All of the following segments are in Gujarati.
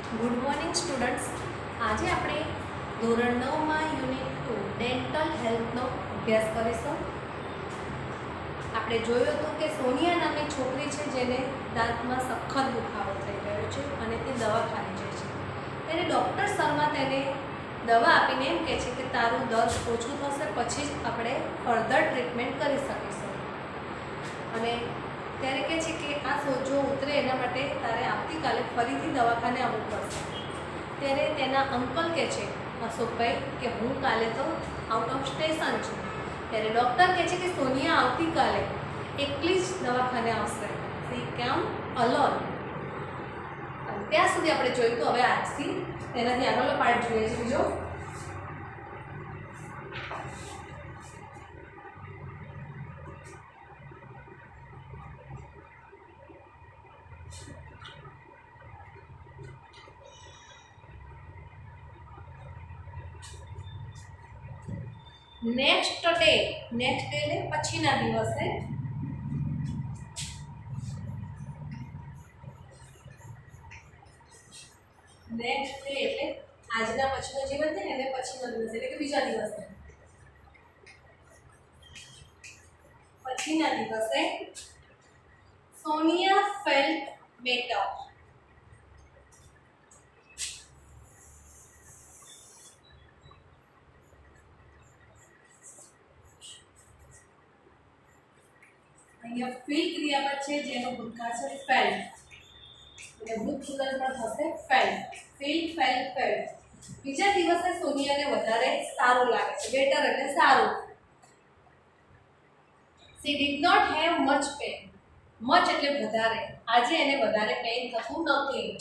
Good morning students. આજે આપણે ધોરણ 9માં યુનિટ 2 ડેન્ટલ હેલ્થનો અભ્યાસ કરીશું. આપણે જોયું હતું કે સોનિયા નામની છોકરી છે જેને દાંતમાં સખત દુખાવો થઈ ગયો છે અને તે દવાખાને જાય છે. ત્યારે ડૉક્ટર શર્મા તેને દવા આપીને એમ કહે છે કે તારું દર્દ ઓછું થશે, પછી જ આપણે ફર્ધર ટ્રીટમેન્ટ કરી શકીશું. અને ત્યારે કહે છે કે આ સોજો ઉતરે એના માટે તારે આવતીકાલે ફરીથી દવાખાને આવવું પડશે. ત્યારે તેના અંકલ કહે છે અશોકભાઈ કે હું કાલે તો આઉટ ઓફ સ્ટેશન છું. ત્યારે ડૉક્ટર કહે છે કે સોનિયા આવતીકાલે એકલી જ દવાખાને આવશે. સી કેમ અલોન. ત્યાં સુધી આપણે જોયું તો હવે આજથી તેનાથી આગળનો પાર્ટ જોઈએ છે બીજો. નેક્સ્ટ ડે એટલે પછીના દિવસે નેક્સ્ટ ડે એટલે આજના પછીનો જીવન છે ને એને પછીનો દિવસ એટલે કે બીજા દિવસે પછીના દિવસે સોનિયા ફેલ્ટ બેટર. અહીંયા ફીલ ક્રિયાપદ છે જેનો ભૂતકાળ છે ફેલ્ટ અને ભૂતપૂર્વ પણ થશે ફેલ્ટ. Feel felt felt. બીજા દિવસે સોનિયાને વધારે સારું લાગે છે. બેટર એટલે સારું. She did not have much pain. much એટલે વધારે. આજે એને વધારે પેઇન થતું નથી.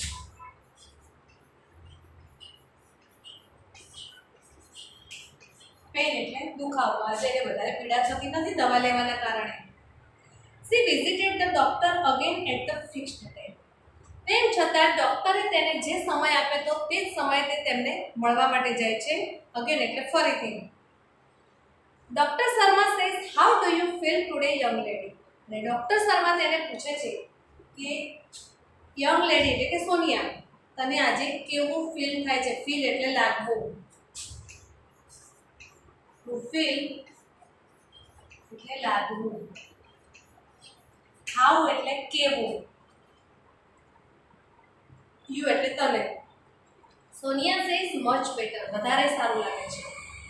પેઇન એટલે દુખાવો. આજે એને વધારે પીડા થતી નથી દવા લેવાના કારણે. She visited the doctor again at the fixed day. તેમ છતાં ડોક્ટરે તેને જે સમય આપ્યો તો તે જ સમયે તે તેમને મળવા માટે જાય છે. અગેન એટલે ફરીથી. Doctor Sharma says how do you feel today young lady. અને ડોક્ટર શર્મા તેને પૂછે છે કે યંગ લેડી એટલે કે સોનિયા તને આજે કેવું ફીલ થાય છે. ફીલ એટલે લાગવું. ટુ ફીલ એટલે લાગવું. હાઉ એટલે કેવું. યુ એટલે તને. સોનિયા સેઝ મચ બેટર વધારે સારું લાગે છે.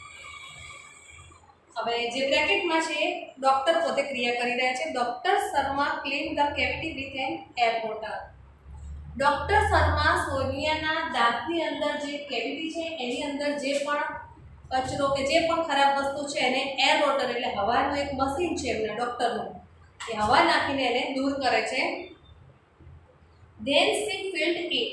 હવે જે બ્રેકેટમાં છે ડોક્ટર પોતે ક્રિયા કરી રહ્યા છે. Doctor Sharma clean the cavity with an air bottle. Doctor Sharma સોનિયાના દાંતની અંદર જે કેવિટી છે એની અંદર જે પણ કચરો કે જે પણ ખરાબ વસ્તુ છે એને એર બોટલ એટલે હવાનું એક મશીન છે એમના ડોક્ટરનું, એ હવા નાખીને એને દૂર કરે છે. Then she filled it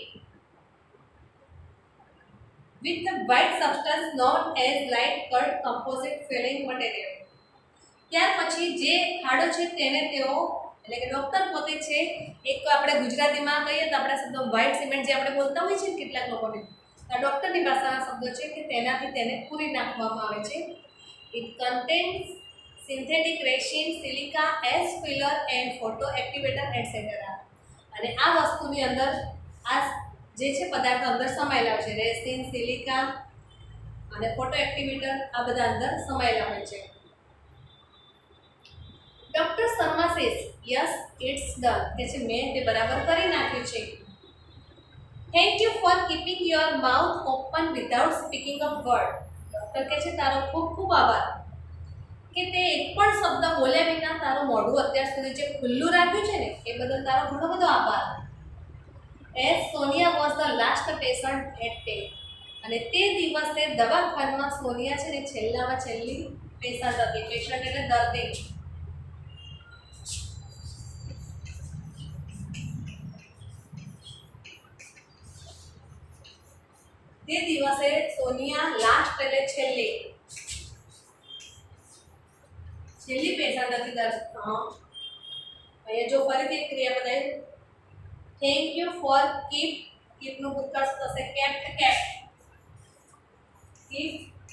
with the white substance known as light cut composite filling material. ત્યાર પછી જે ખાડો છે તેને તેઓ એટલે કે ડોક્ટર પોતે છે એક આપણે ગુજરાતીમાં કહીએ તો આપણા શબ્દો વ્હાઇટ સિમેન્ટ જે આપણે બોલતા હોઈએ છીએ કેટલાક લોકોને, આ ડોક્ટરની ભાષાના શબ્દો છે કે તેનાથી તેને પૂરી નાખવામાં આવે છે. It contains synthetic resin, silica as filler and photo activator etc. અને આ વસ્તુની અંદર આ જે છે પદાર્થ અંદર સમાયેલા છે. રેસિન, સિલિકા અને ફોટો એક્ટિવેટર આ બધા અંદર સમાયેલા હોય છે. Doctor Sharma says yes it's done. કે છે મેં તે બરાબર કરી નાખ્યું છે. Thank you for keeping your mouth open without speaking a word. Doctor કહે છે તારો ખૂબ ખૂબ આભાર કે તે એક પણ શબ્દ બોલ્યા વિના તારું મોઢું અત્યાર સુધી જે ખુલ્લું રાખ્યું છે ને એ બદલ તારો ઘણો બધો આભાર. As Sonia was the last patient at day. અને તે દિવસે દવાખાનામાં સોનિયા છે ને છેલ્લામાં છેલ્લી પેશન્ટ હતી. પેશન્ટ એટલે દર્દી. તે દિવસે સોનિયા લાસ્ટ એટલે છેલ્લી પેશન્ટ હતી. અહીંયા જો ફરીથી એક ક્રિયા બતાવી. થેન્ક યુ ફોર કીપનું ભૂતકાળ થશે કેપ્ટ. કીપ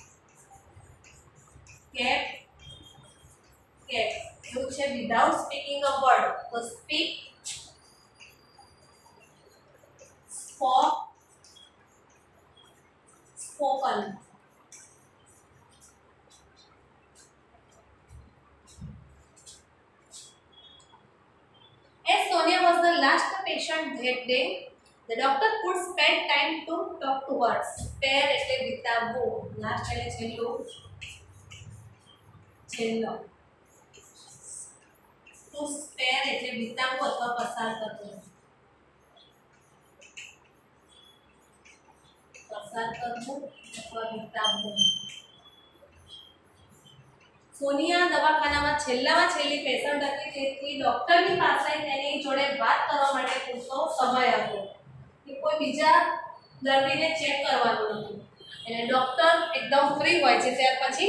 કેપ્ટ એવું છે વિધાઉટ સ્પીકિંગ અ વર્ડ. તો speak, spoke focal. As Sonia was the last patient that day, the doctor could spend time to talk to her. Spare એટલે વિતાવવું, last એટલે છેલ્લું, છેલ્લો. To spare એટલે વિતાવવું અથવા પસાર કરવું, પસાર કરવું અથવા વિતાવવું. સોનિયા દવાખાનામાં છેલ્લામાં છેલ્લી પેશન્ટ હતી, તેથી ડોક્ટરની પાસે તેની જોડે વાત કરવા માટે પૂરતો સમય હતો કે કોઈ બીજા દર્દીને ચેક કરવાનું હતું. એટલે ડોક્ટર એકદમ ફ્રી હોય છે. ત્યાર પછી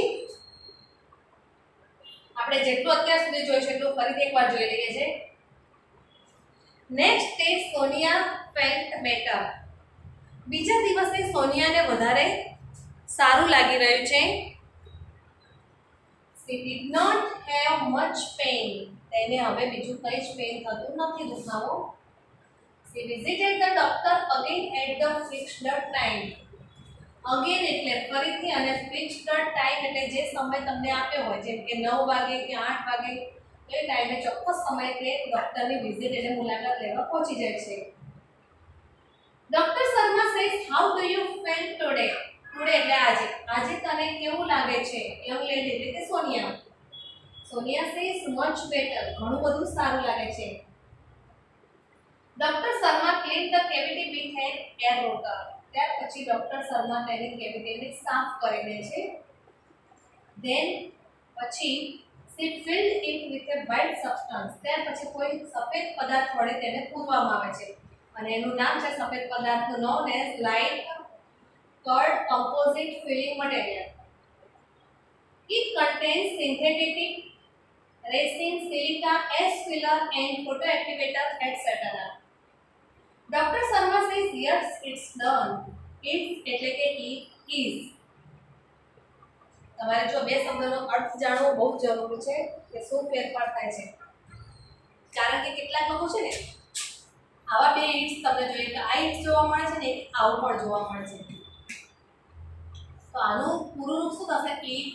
આપણે જેટલું અત્યાર સુધી જોઈશું એટલું ફરીથી એકવાર જોઈ લઈએ છે. Next day Sonia felt better. બીજા દિવસે સોનિયાને વધારે સારું લાગી રહ્યું છે. She did not have much pain. તેને હવે બીજું કંઈ જ પેઇન થતું નથી, દુખાવો. She visited the doctor again at the fixed time. Again એટલે ફરીથી, અને fixed time એટલે જે સમય તમને આપ્યો હોય, જેમ કે 9 વાગે કે 8 વાગે, એ ટાઈમે ચોક્કસ સમયે તે ડોક્ટરની વિઝિટ એટલે મુલાકાત લેવા પહોંચી જાય છે. Doctor Sharma says, how do you feel today? Today એટલે આજે. આજે તને કેવું લાગે છે? યંગ લેડી એટલે કે Sonia. Sonia says much better, ઘણું બધું સારું લાગે છે. Doctor Sharma clean the cavity with an air rotor. ત્યાર પછી ડોક્ટર શર્મા તેની કેવિટીને સાફ કરી દે છે. ધેન પછી she filled it with a white substance. ત્યાર પછી કોઈ સફેદ પદાર્થ વડે તેને પૂરવામાં આવે છે, અને એનું નામ છે સફેદ પદાર્થનું known as light called composite filling material. It contains synthetic resin, silica, as filler and photoactivator, etc. Dr. Sharma says, yes, it's done. It's એટલે કે it is. તમારે જો બે શબ્દોનો અર્થ જાણવો બહુ જરૂરી છે કે શું ફેરફાર થાય છે. કારણ કે કેટલાક લોકો છે ને આવા બે ઇટ્સ તમને જોઈએ કે આ ઇટ્સ જોવા મળે છે ને આવું પણ જોવા મળે છે. તો આનું પૂરું રૂપ શું થશે? It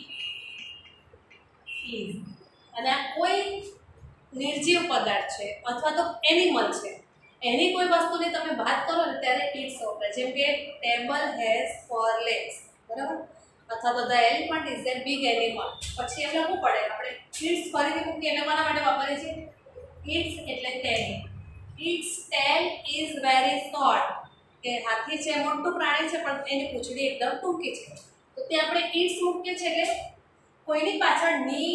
is. અને આ કોઈ નિર્જીવ પદાર્થ છે અથવા તો એનિમલ છે, એની કોઈ વસ્તુની તમે વાત કરો ને ત્યારે ઇટ્સ વપરાય. જેમ કે ટેબલ હેઝ 4 legs, બરાબર? અથવા તો the elephant is a big animal. પછી એમ લખવું પડે આપણે ઇટ્સ ફરીથી મૂકી એને કોના માટે વાપરીએ છીએ? ઇટ્સ એટલે તેની. Its tail is very short, કે હાથી છે મોટું પ્રાણી છે પણ એની પૂંછડી એકદમ ટૂંકી છે. તો તે આપણે ઇટ્સ મૂકીએ છીએ એટલે કોઈની પાછળ ની,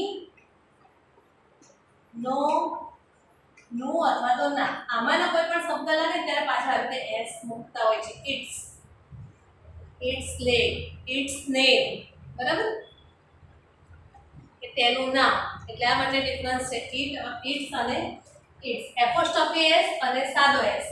નો, નું અથવા તો ના, આમાંનો કોઈ પણ શબ્દ લાગે ત્યારે પાછળ આવી રીતે એસ મૂકતા હોય છે. Its, its leg, its name, બરાબર? કે તેનું નામ. એટલે આ માટે ડિફરન્સ છે ઇટ્સ અને ઇટ્સ. એપોસ્ટ્રોફી એસ અને સાદો S.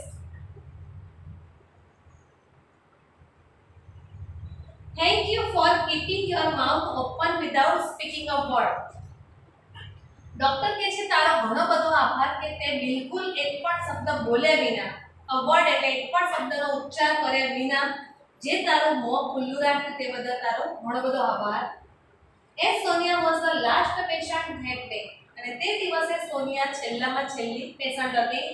Thank you for keeping your mouth open without speaking a word. Doctor કહે છે તારો ઘણો બધો આભાર કે તે બિલકુલ એક પણ શબ્દ બોલે વિના, અ વર્ડ એટલે એક પણ શબ્દનો ઉચ્ચાર કર્યા વિના જે તારું મોં ખુલ્લું રાખ્યું તે બદલ તારો ઘણો બધો આભાર. As Sonia was the last patient that day. અને તે દિવસે સોનિયા છેલ્લામાં છેલ્લી પેશન્ટ હતી.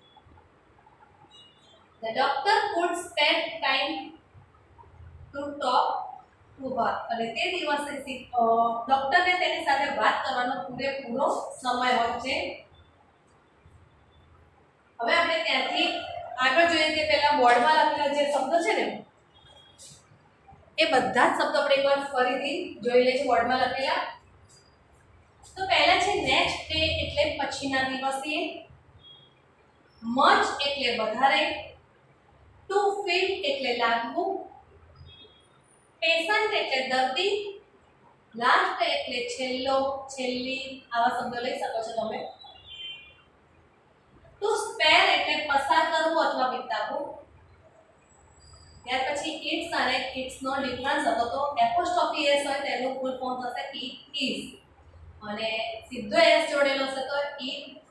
The doctor could spend time to talk to her. અને તે દિવસે ડોક્ટરને તેની સાથે વાત કરવાનો પૂરેપૂરો સમય હોય છે. હવે આપણે ત્યાંથી આગળ જોઈએ તે પહેલા બોર્ડમાં લખેલા જે શબ્દો છે ને એ બધા જ શબ્દો આપણે એકવાર ફરીથી જોઈ લઈએ. બોર્ડમાં લખેલા તો પહેલા છે નેક્સ્ટ ડે એટલે પછીના દિવસે, મચ એટલે વધારે, ટુ ફીલ એટલે લાગવું, પેશન્ટ એટલે દર્દી, લાસ્ટ એટલે છેલ્લો, છેલ્લી, આવા શબ્દો લઈ શકો છો તમે. ટુ સ્પેર એટલે પસાર કરવું અથવા વિતાવવું. ત્યાર પછી ઇટ્સ અને ઇટ્સ નો ડિફરન્સ હતો તો એપોસ્ટ્રોફી એસ હોય તેનું ફૂલ ફોર્મ થશે ઇટ ઇઝ, અને સીધો એસ જોડેલો છે તો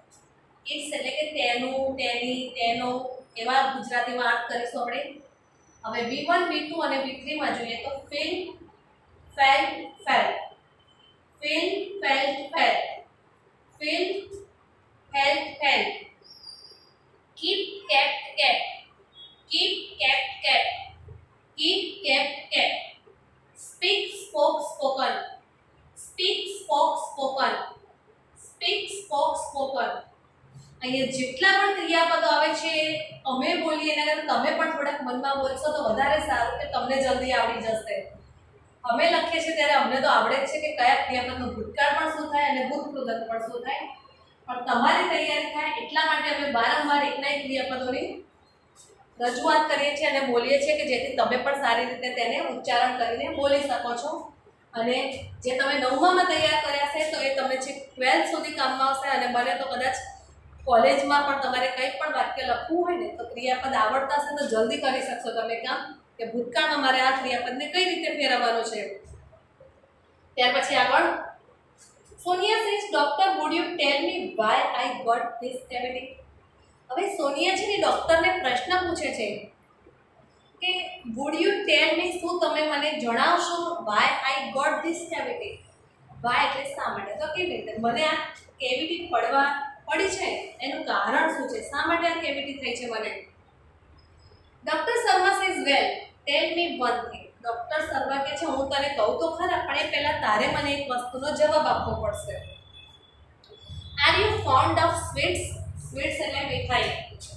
ઇટ્સ એટલે કે તેનું, તેની, તેનો, એવા ગુજરાતીમાં અર્થ કરીશું આપણે. હવે V1 V2 અને V3 માં જોઈએ તો feel felt felt feel felt felt feel felt felt keep kept kept keep kept kept keep kept kept speak spoke spoken speak spoke spoken speak spoke spoken અહીંયા જેટલા પણ ક્રિયાપદો આવે છે અમે બોલીએ એના કરતાં તમે પણ થોડાક મનમાં બોલશો તો વધારે સારું કે તમને જલ્દી આવડી જશે અમે લખીએ છીએ ત્યારે અમને તો આવડે જ છે કે કયા ક્રિયાપદનું ભૂતકાળ પણ શું થાય અને ભૂતપૂર્વ પણ શું થાય પણ તમારી તૈયારી થાય એટલા માટે અમે વારંવાર એકના એક ક્રિયાપદોની રજૂઆત કરીએ છીએ અને બોલીએ છીએ કે જેથી તમે પણ સારી રીતે તેને ઉચ્ચારણ કરીને બોલી શકો છો અને જે તમે 9માં તૈયાર કર્યા છે તો એ તમને છે 12 સુધી કામમાં આવશે અને બને તો કદાચ કોલેજમાં પણ તમારે કંઈ પણ વાક્ય લખવું હોય ને તો ક્રિયાપદ આવડતા હશે તો જલ્દી કરી શકશો તમે કામ કે ભૂતકાળમાં મારે આ ક્રિયાપદને કઈ રીતે ફેરવવાનું છે ત્યાર પછી આગળ Sonia says doctor would you tell me why I got this cavity હવે સોનિયા છે ને ડોક્ટરને પ્રશ્ન પૂછે છે કે વુડ યુ ટેલ મી શું તમે મને જણાવશો why I got this cavity why એટલે શા માટે તો કેવી રીતે મને આ કેવિટી પડી છે એનું કારણ શું છે શા માટે આ કેવિટી થઈ છે મને doctor Sharma says well tell me one thing doctor Sharma કહે છે હું તને કહું તો ખરા પણ એ પહેલા તારે મને એક વસ્તુનો જવાબ આપવો પડશે are you fond of sweets sweets એટલે મીઠાઈ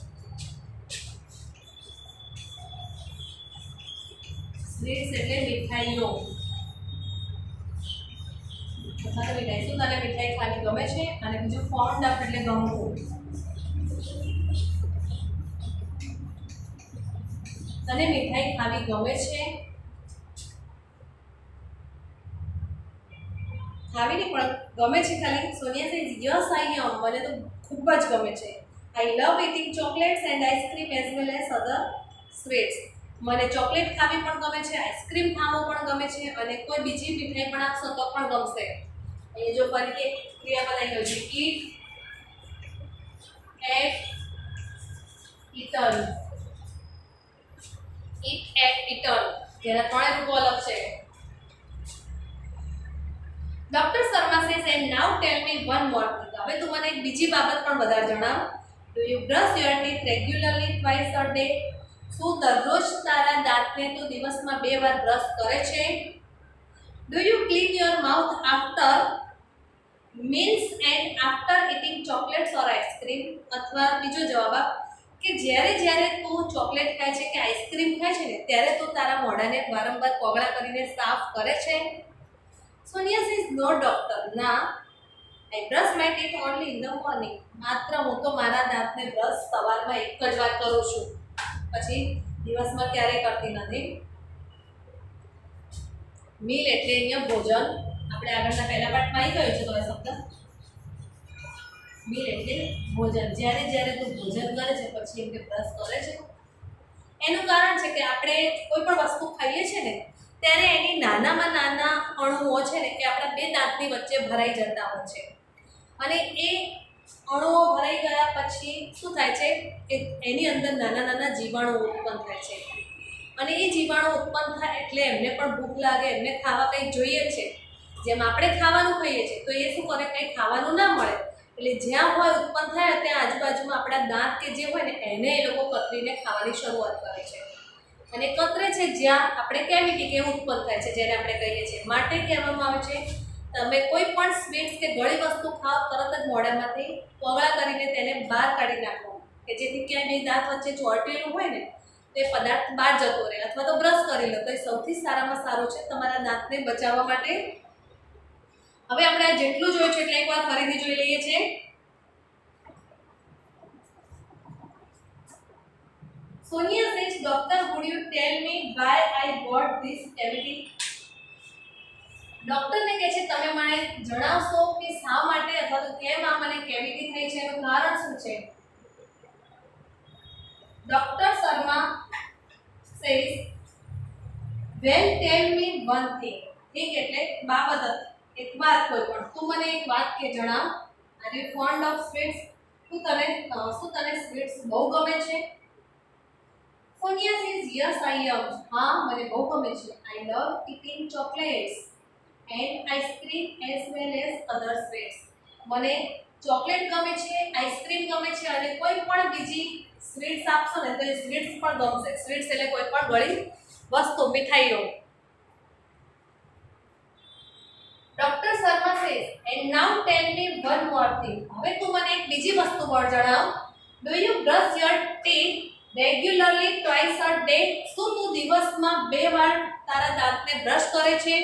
સ્વીટ્સ એટલે મીઠાઈઓ તને મીઠાઈ શું તને મીઠાઈ ખાવી ગમે છે અને બીજું ફોન્ડ ઓફ એટલે ગમવું તને મીઠાઈ ખાવી ગમે છે ખાવી નહીં પણ ગમે છે ખાલી Sonia says yes I am મને તો ખૂબ જ ગમે છે I love eating chocolates and ice cream as well as other sweets મને ચોકલેટ ખાવી પણ ગમે છે આઈસ્ક્રીમ ખાવું પણ ગમે છે અને કોઈ બીજી મીઠાઈ પણ આપશો તો પણ ગમશે અહીંયા જો ફરીથી ક્રિયાપદ આવી ગયું છે eat ate eaten eat ate eaten જેના ત્રણે રૂપો અલગ છે doctor Sharma says and now tell me one more thing હવે તું મને એક બીજી બાબત પણ વધારે જણાવ do you brush your teeth regularly twice a day શું દરરોજ તારા દાંતને તું દિવસમાં 2 વાર બ્રશ કરે છે do you clean your mouth after meals and after eating chocolates or ice cream અથવા બીજો જવાબ આપ કે જ્યારે તું ચોકલેટ ખાય છે કે આઈસ્ક્રીમ ખાય છે ને ત્યારે તું તારા મોઢાને વારંવાર કોગળા કરીને સાફ કરે છે સોનિયા સેઝ નો ડોક્ટર ના I brush my teeth only in the morning માત્ર હું તો મારા દાંતને બ્રશ સવારમાં એક જ વાર કરું છું પછી દિવસમાં ક્યારેય કરતી નથી મીલ એટલે અહીંયા ભોજન આપણે આગળના પહેલા પાઠમાં આવી ગયું છે તો એ શબ્દ મીલ એટલે ભોજન જ્યારે તું ભોજન કરે છે પછી એમ કે બ્રશ કરે છે એનું કારણ છે કે આપણે કોઈ પણ વસ્તુ ખાઈએ છીએ ને ત્યારે એની નાનામાં નાના અણુઓ છે ને એ આપણા બે દાંતની વચ્ચે ભરાઈ જતા હોય છે અને એ અણુઓ ભરાઈ ગયા પછી શું થાય છે કે એની અંદર નાના નાના જીવાણુઓ ઉત્પન્ન થાય છે અને એ જીવાણુ ઉત્પન્ન થાય એટલે એમને પણ ભૂખ લાગે એમને ખાવા કંઈક જોઈએ છે જેમ આપણે ખાવાનું ખાઈએ છીએ તો એ શું કરે કંઈ ખાવાનું ના મળે એટલે જ્યાં હોય ઉત્પન્ન થાય ત્યાં આજુબાજુમાં આપણા દાંત કે જે હોય ને એને એ લોકો કતરીને ખાવાની શરૂઆત કરે છે અને કતરે છે જ્યાં આપણે કેવિટી કે ઉત્પન્ન થાય છે જેને આપણે કહીએ છીએ માટે કહેવામાં આવે છે તમે કોઈ પણ સ્વીટ્સ કે ગળી વસ્તુ ખાઓ તરત જ મોઢામાંથી કોગળા કરીને તેને બહાર કાઢી નાખો કે જેથી ક્યાંય બે દાંત વચ્ચે ચોંટેલું હોય ને તે પદાર્થ બહાર જતો રહે અથવા તો બ્રશ કરી લો તો એ સૌથી સારામાં સારું છે તમારા દાંતને બચાવવા માટે હવે આપણે આ જેટલું જોયું છે એટલે એકવાર ફરીથી જોઈ લઈએ છીએ Sonia says, Doctor, would you tell me why I got this cavity? ડોક્ટરને કહે છે તમે મને જણાવશો કે શા માટે અથવા તો કેમ આ મને કેવિટી થઈ છે એનું કારણ શું છે doctor Sharma says well tell me one thing ઠીક એટલે બાબત એક વાત કોઈ પણ તું મને એક વાક્ય જણાવ are you fond of sweets શું તને સ્વીટ્સ બહુ ગમે છે Sonia says, yes, I am. हाँ મને બહુ ગમે છે. I love eating chocolates and ice cream as well as other sweets. મને ચોકલેટ ગમે છે, આઈસ્ક્રીમ ગમે છે અને કોઈ પણ બીજી સ્વીટ્સ આપશો ને તો એ સ્વીટ્સ પણ ગમશે. સ્વીટ્સ એટલે કોઈ પણ ગળી વસ્તુ, મીઠાઈઓ. Doctor Sharma says, and now tell me one more thing. હવે તું મને એક બીજી વસ્તુ પણ જણાવ. Do you brush your teeth regularly twice a day? શું તું દિવસમાં 2 વાર તારા દાંતને બ્રશ કરે છે?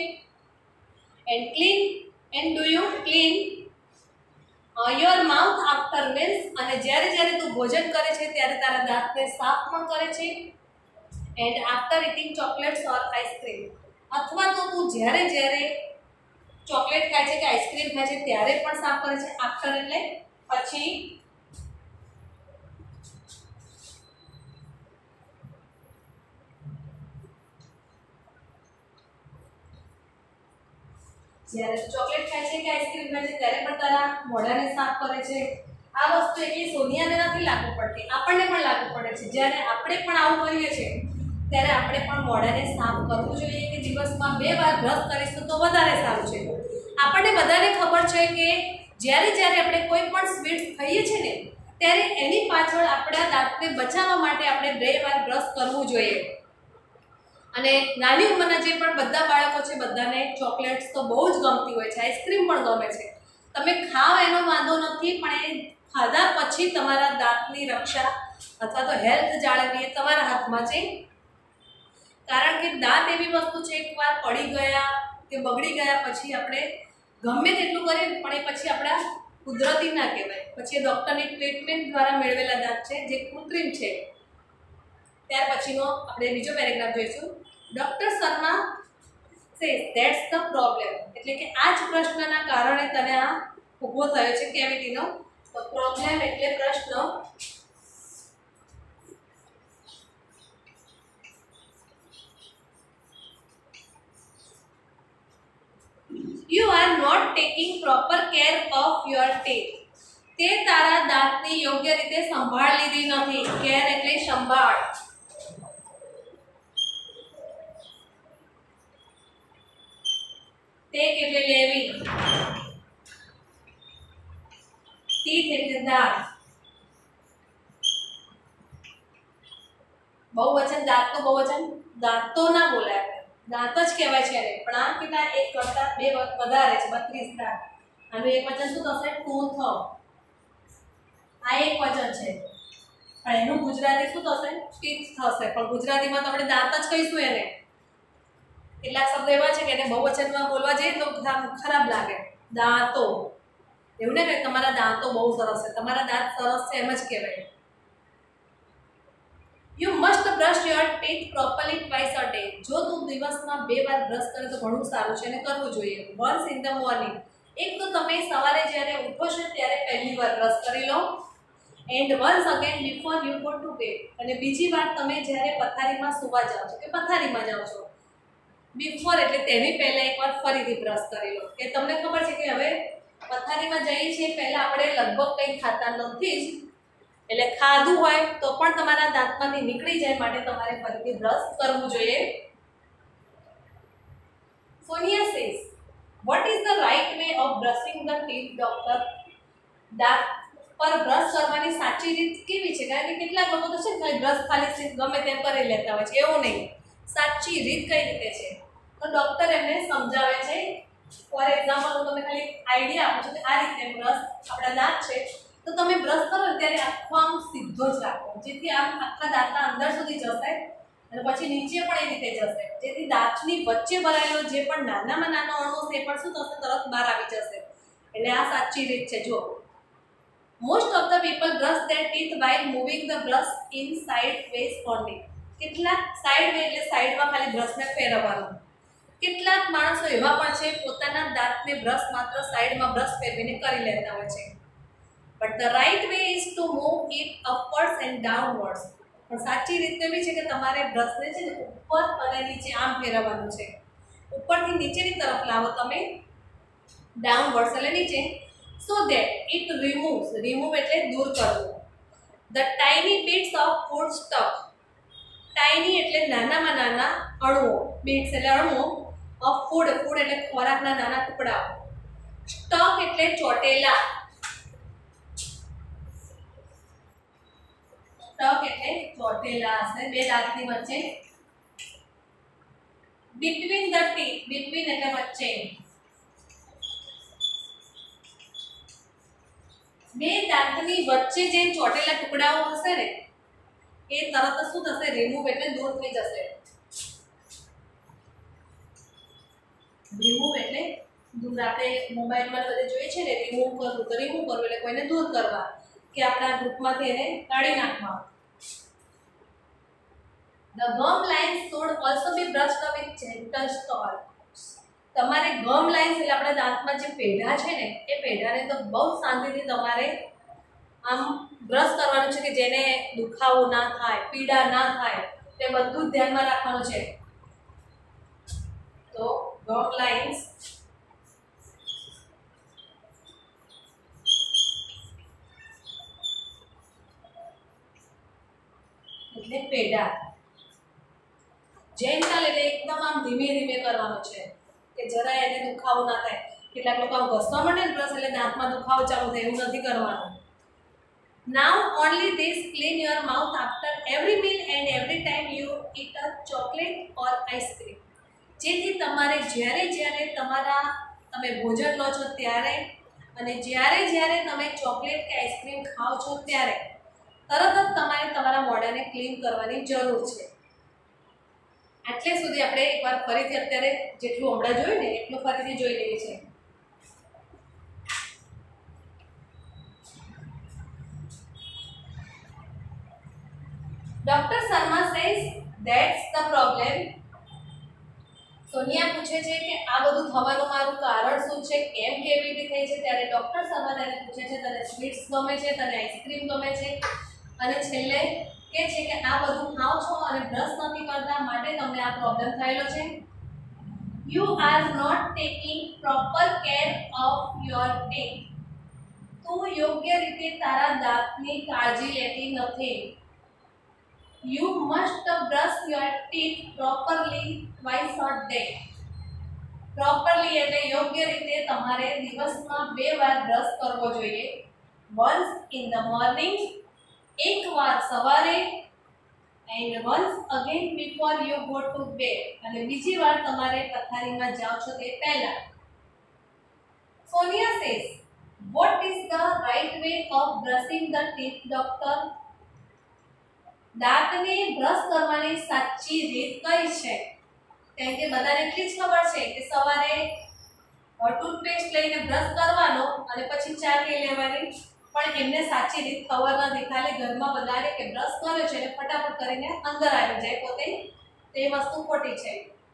And do you clean your mouth after meals? અને જ્યારે તું ભોજન કરે છે ત્યારે તારા દાંતને સાફ પણ કરે છે? And after eating chocolates or ice cream? અથવા તો તું જ્યારે ચોકલેટ ખાય છે કે આઈસ્ક્રીમ ખાય છે ત્યારે પણ સાફ કરે છે? આફ્ટર એટલે પછી. જ્યારે ચોકલેટ ખાય છે કે આઈસ્ક્રીમ ખાય છે ત્યારે પણ તારા મોઢાને સાફ કરે છે. આ વસ્તુ એકલી સોનિયાને નથી લાગુ પડતી, આપણને પણ લાગુ પડે છે. જ્યારે આપણે પણ આવું કરીએ છીએ ત્યારે આપણે પણ મોઢાને સાફ કરવું જોઈએ કે દિવસમાં 2 વાર બ્રશ કરીશું તો વધારે સારું છે. આપણને બધાને ખબર છે કે જ્યારે આપણે કોઈ પણ સ્વીટ્સ ખાઈએ છીએ ને ત્યારે એની પાછળ આપણા દાંતને બચાવવા માટે આપણે 2 વાર બ્રશ કરવું જોઈએ. અને નાની ઉંમરના જે પણ બધા બાળકો છે બધાને ચોકલેટ્સ તો બહુ જ ગમતી હોય છે, આઈસ્ક્રીમ પણ ગમે છે. તમે ખાઓ એનો વાંધો નથી, પણ એ ખાધા પછી તમારા દાંતની રક્ષા અથવા તો હેલ્થ જાળવવી એ તમારા હાથમાં છે. કારણ કે દાંત એવી વસ્તુ છે એકવાર પડી ગયા કે બગડી ગયા પછી આપણે ગમે તેટલું કરીએ પણ એ પછી આપણા કુદરતી ના કહેવાય. પછી એ ડૉક્ટરની ટ્રીટમેન્ટ દ્વારા મેળવેલા દાંત છે જે કૃત્રિમ છે. ત્યાર પછીનો આપણે બીજો પેરેગ્રાફ જોઈશું. Doctor Sharma says that's the problem. એટલે કે આ જ પ્રશ્નના કારણે તને આ ઊભો થયો છે કેવિટીનો. તો પ્રોબ્લેમ એટલે પ્રશ્ન. You are not taking proper care of your teeth. તે તારા દાંતની યોગ્ય રીતે સંભાળ લીધી નથી. કેર એટલે સંભાળ. ટેક એટલે લેવી, ટીથ એટલે દાંત. બહુવચન દાંત તો બહુવચન દાંત તો ના બોલાય, દાંત જ કહેવાય છે એને. પણ આ કેટલા એક કરતા 2 વધારે છે, 32 દાંત. આનું એક વચન શું થશે? ટૂથ. આ એક વચન છે પણ એનું ગુજરાતી શું થશે? ટીથ થશે. પણ ગુજરાતીમાં તો આપણે દાંત જ કહીશું એને. કેટલાક શબ્દો એવા છે કે એને બહુવચનમાં બોલવા જઈએ તો ખરાબ લાગે. દાંતો એવું ને કે તમારા દાંતો બહુ સરસ છે, તમારા દાંત સરસ છે એમ જ કહેવાય. You must brush your teeth properly twice a day. જો તું દિવસમાં 2 વાર બ્રશ કરે તો ઘણું સારું છે અને કરવું જોઈએ. Once in the morning. એક તો તમે સવારે જ્યારે ઉઠો છો ત્યારે પહેલી વાર બ્રશ કરી લો. And once again before you go to bed. અને બીજી વાર તમે જ્યારે પથારીમાં સૂવા જાઓ છો કે પથારીમાં જાઓ છો બિફોર એટલે તેની પહેલાં એકવાર ફરીથી બ્રશ કરી લો. કે તમને ખબર છે કે હવે પથારીમાં જઈએ છીએ પહેલાં આપણે લગભગ કંઈ ખાતા નથી જ, એટલે ખાધું હોય તો પણ તમારા દાંતમાંથી નીકળી જાય માટે તમારે ફરીથી બ્રશ કરવું જોઈએ. Sonia says what is the right way of brushing the teeth doctor? દાંત પર બ્રશ કરવાની સાચી રીત કેવી છે? કારણ કે કેટલાક લોકો તો છે ને બ્રશ ખાલી ગમે તેમ કરી લેતા હોય છે. એવું નહીં, સાચી રીત કઈ રીતે છે તો ડૉક્ટર એમને સમજાવે છે. ફોર એક્ઝામ્પલ હું તમને ખાલી આઈડિયા આપું છું કે આ રીતે બ્રશ આપણા દાંત છે તો તમે બ્રશ કરો ત્યારે આખો આમ સીધો જ રાખો, જેથી આમ આખા દાંતના અંદર સુધી જશે અને પછી નીચે પણ એ રીતે જશે, જેથી દાંતની વચ્ચે ભરાયેલો જે પણ નાનામાં નાનો અણુ છે એ પણ શું થશે? તરત બહાર આવી જશે. એટલે આ સાચી રીત છે. જો most of the people brush their teeth while moving the brush in side ways only. કેટલાક સાઇડ વે એટલે સાઈડમાં ખાલી બ્રશને ફેરવવાનું. કેટલાક માણસો એવા પણ છે પોતાના દાંતને બ્રશ માત્ર સાઈડમાં બ્રશ ફેરવીને કરી લેતા હોય છે. But the right way is to move it upwards and downwards. પણ સાચી રીત એવી છે કે તમારે બ્રશને છે ને ઉપર અને નીચે આમ ફેરવવાનું છે. ઉપરથી નીચેની તરફ લાવો તમે, ડાઉનવર્ડ્સ એટલે નીચે. So that it removes. Remove એટલે દૂર કરવું. The tiny bits of food stuff. Tiny એટલે નાનામાં નાના અણુઓ, બીટ્સ એટલે અણુઓ, ઓફ ફૂડ, ફૂડ એટલે ખોરાકના નાના ટુકડાઓ, સ્ટક એટલે ચોટેલા, સ્ટક એટલે ચોટેલા હશે બે દાંતની વચ્ચે, બિટવીન ધ ટીથ, બિટવીન એટલે વચ્ચે, બે દાંતની વચ્ચે જે ચોટેલા ટુકડાઓ હશે ને એ તરત જ શું થશે, રિમૂવ એટલે દૂર થઈ જશે, રિમૂવ એટલે દૂર. આપણે મોબાઈલમાં બધે જોઈએ છે ને રિમૂવ કરવું, તો રિમૂવ કરવું એટલે કોઈને દૂર કરવા કે આપણા ગ્રુપમાંથી એને કાઢી નાખવા. The gum lines should also be brushed with gentle stalks. તમારે ગમ લાઇન્સ એટલે આપણા દાંતમાં જે પેઢા છે ને એ પેઢાને તો બહુ શાંતિથી તમારે આમ બ્રશ કરવાનું છે કે જેને દુખાવો ના થાય, પીડા ના થાય, તે બધું જ ધ્યાનમાં રાખવાનું છે. તો ગમ લાઇન્સ એટલે પેઢા, જેન્ટલ એટલે એકદમ આમ ધીમે ધીમે કરવાનું છે કે જરાય એને દુખાવો ના થાય. કેટલાક લોકો આમ ઘસવા માંડે ને બ્રશ એટલે દાંતમાં દુખાવો ચાલુ થાય, એવું નથી કરવાનું. Now only this clean your mouth after every meal and every time you eat a chocolate or ice cream. જેથી તમારે જ્યારે તમે ભોજન લો છો ત્યારે અને જ્યારે તમે ચોકલેટ કે આઈસ્ક્રીમ ખાઓ છો ત્યારે તરત જ તમારે તમારા મોઢાને ક્લીન કરવાની જરૂર છે. આટલે સુધી આપણે એકવાર ફરીથી અત્યારે જેટલું હમણાં જોયું ને એટલું ફરીથી જોઈ લઈએ છીએ. Dr. Sharma says that's the problem. Sonia પૂછે છે કે આ બધું થવાનું મારું કારણ શું છે, કેમ કેવી રીતે થાય છે, ત્યારે ડોક્ટર શર્મા તેને પૂછે છે તને સ્વીટ્સ ગમે છે, તને આઈસ્ક્રીમ ગમે છે, અને છેલ્લે કે છે કે આ બધું ખાઓ છો અને બ્રશ નથી કરતા માટે તમને આ પ્રોબ્લેમ થયેલો છે. You are not taking proper care of your teeth. તું યોગ્ય રીતે તારા દાંતની કાળજી લેતી નથી. You must brush your teeth properly twice a day. Properly એટલે યોગ્ય રીતે તમારે દિવસમાં 2 વાર બ્રશ કરવો જોઈએ. Once in the morning, એકવાર સવારે, and once again before you go to bed. અને બીજી વાર તમારે પથારીમાં જાઓ છો તે પહેલા. Sonia says, what is the right way of brushing the teeth, doctor? દાંતને બ્રશ કરવાની સાચી રીત કઈ છે? કેમ કે બધાને એટલી જ ખબર છે કે સવારે ટૂથપેસ્ટ લઈને બ્રશ કરવાનો અને પછી ચા પી લેવાની, પણ એમને સાચી રીત ખબર નથી. ખાલી ઘરમાં બધાને કે બ્રશ કર્યો છે એટલે ફટાફટ કરીને અંદર આવી જાય, પોતે તે વસ્તુ ખોટી છે.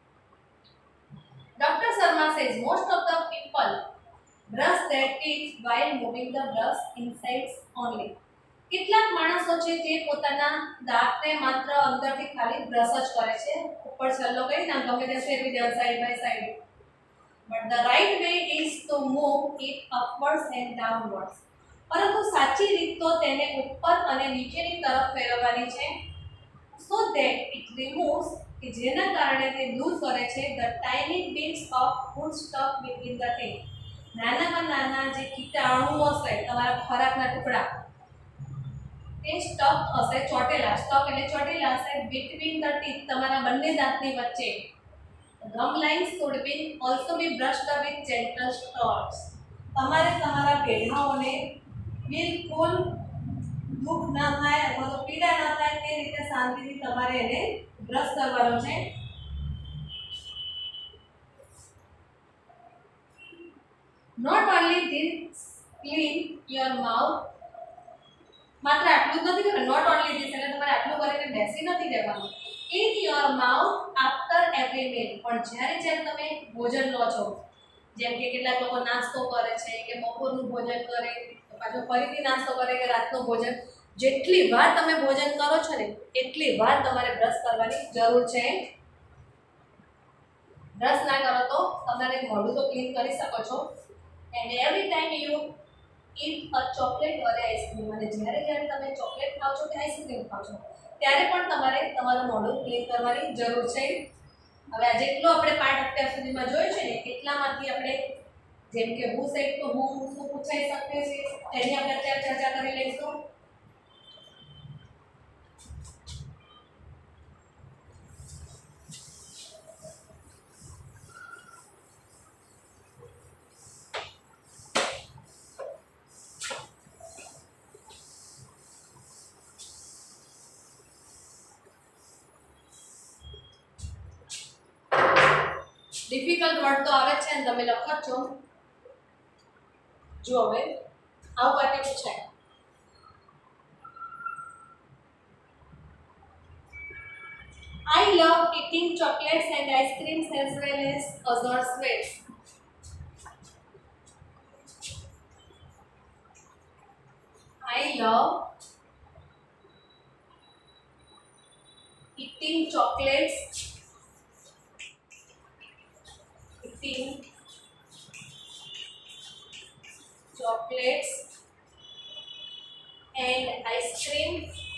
Doctor Sharma says most of the people brush their teeth while moving the brush inside only. કેટલાક માણસો છે જે પોતાના દાંતને માત્ર અંદરથી ખાલી બ્રશ જ કરે છે, ઉપર છલ્લો કરીને આમ ગમે તે ફેરવી દે side by side. But the right way is to move it upwards and downwards. પરંતુ સાચી રીત તો તેને ઉપર અને નીચેની તરફ ફેરવવાની છે. સો ધેટ ઇટ રિમૂવ્સ, કે જેના કારણે તે દૂર કરે છે the tiny bits of food stuff between the teeth. નાનામાં નાના જે કીટાણુઓ હશે, તમારા ખોરાકના ટુકડા, તે સ્ટક હશે, ચોટેલા, સ્ટક એટલે ચોટેલા હશે બિટવીન ધ ટીથ, તમારા બંને દાંતની વચ્ચે. Gum lines should be also be brushed with gentle stalks. તમારે તમારા પેઢાઓને બિલકુલ દુઃખ ના થાય અથવા તો પીડા ના થાય તે રીતે શાંતિથી તમારે એને બ્રશ કરવાનો છે. Not only this, clean your mouth. માત્ર આટલું જ નથી કરવાનું, નોટ ઓનલી ધીસ એટલે તમારે આટલું કરીને બેસી નથી રહેવાનું. Clean your mouth after every meal. પણ જ્યારે તમે ભોજન લો છો, જેમ કે કેટલાક લોકો નાસ્તો કરે છે કે બપોરનું ભોજન કરે, પાછો ફરીથી નાસ્તો કરે કે રાતનું ભોજન, જેટલી વાર તમે ભોજન કરો છો ને એટલી વાર તમારે બ્રશ કરવાની જરૂર છે. બ્રશ ના કરો તો તમારે મોઢું તો ક્લીન કરી શકો છો. And every time you eat a chocolate or ice cream, અને જ્યારે જ્યારે તમે ચોકલેટ ખાઓ છો કે આઈસ્ક્રીમ ખાઓ છો ત્યારે પણ તમારે તમારું મોઢું ક્લીન કરવાની જરૂર છે. હવે આ જેટલો આપણે પાઠ અત્યાર સુધીમાં જોયો છે ને એટલામાંથી આપણે જેમ કે હુ સેડ તો હું શું પૂછાઈ શકે છે તેની આપણે અત્યારે ચર્ચા કરી લઈશું. ડિફિકલ્ટ વર્ડ તો આવે છે અને તમે લખો છો. જો હવે આવું વાક્ય પૂછાય, I love eating chocolates and ice creams as well as other sweets. I love eating chocolates and ice cream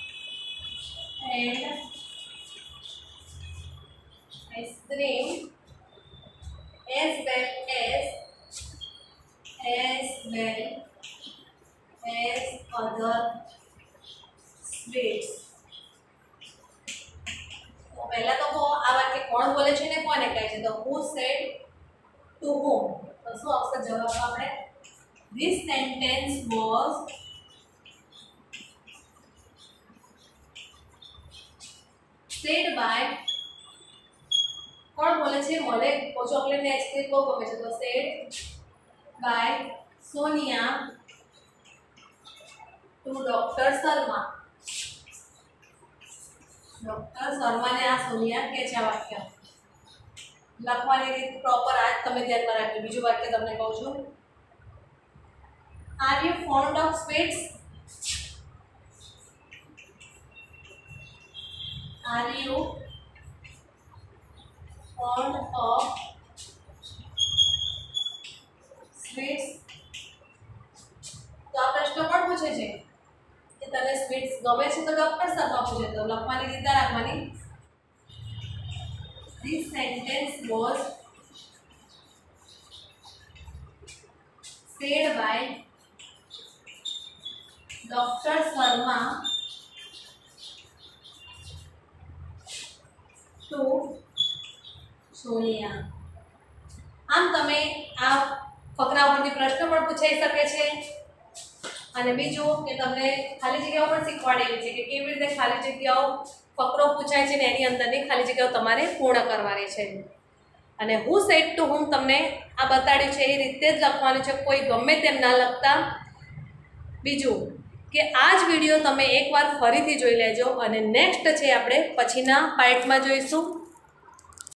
as well as other sweets. તો પહેલા તો આ વાક્ય કોણ બોલે છે ને કોને કહે છે, તો who said to whom, તો શું આવશે જવાબ આપણે? This sentence was said by, કોણ બોલે છે? મને ચોકલેટ ને આઈસ્ક્રીમ બહુ ગમે છે, તો said by Sonia to Dr. Sharma. Doctor શર્માને આ સોનિયા કે છે આ વાક્ય. લખવાની રીત પ્રોપર આજ તમે ધ્યાનમાં રાખજો. બીજું વાક્ય તમને કહું છું. Are you fond of sweets? Are you fond of sweets? તો આ પ્રશ્ન કોણ પૂછે છે કે તને સ્વીટ્સ ગમે છે? તો ડોક્ટર શર્મા પૂછે. તો લખવાની રીત રાખવાની. This sentence was said by Dr. Sharma to Sonia. આમ તમે આ ફકરા ઉપરથી પ્રશ્ન પણ પૂછાઈ શકે છે. અને બીજું કે તમને ખાલી જગ્યાઓ પણ શીખવાડેલી છે કે કેવી રીતે ખાલી જગ્યાઓ ફકરો પૂછાય છે ને એની અંદરની ખાલી જગ્યાઓ તમારે પૂર્ણ કરવાની છે. અને હુ સેડ ટુ હુમ તમને આ બતાડ્યું છે એ રીતે જ લખવાનું છે, કોઈ ગમે તેમ ના લખતા. બીજું કે આ જ વિડીયો તમે એકવાર ફરીથી જોઈ લેજો અને નેક્સ્ટ છે આપણે પછીના પાર્ટમાં જોઈશું.